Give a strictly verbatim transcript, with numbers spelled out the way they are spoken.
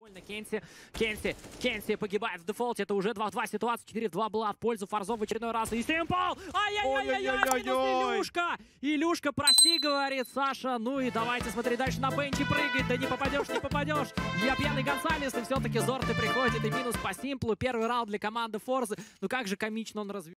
Кенси, Кенси, Кенси погибает в дефолте. Это уже два в два ситуация. четыре в два была в пользу Фарзов в очередной раз. И Симпл! Ай-яй-яй-яй-яй! Минус Илюшка! Илюшка, прости, говорит Саша. Ну и давайте смотри дальше на бенче прыгать. Да не попадешь, не попадешь. Я пьяный Гонсалес. И все-таки Зорты приходит. И минус по Симплу. Первый раунд для команды Форзы. Ну как же комично он развил.